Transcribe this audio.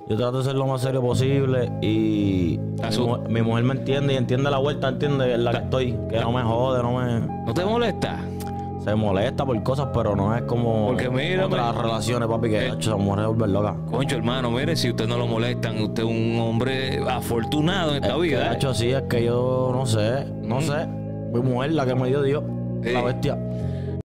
Yo trato de ser lo más serio posible y mi mujer me entiende y entiende la vuelta, entiende en la que estoy, que no me jode, no me... ¿No te molesta? Se molesta por cosas, pero no es como Porque mira, otras relaciones, papi, que esa mujer se vuelve loca. Concho, hermano, mire, si usted no lo molestan, usted es un hombre afortunado en esta vida. De hecho, sí, es que yo no sé. Mi mujer, la que me dio Dios, la bestia.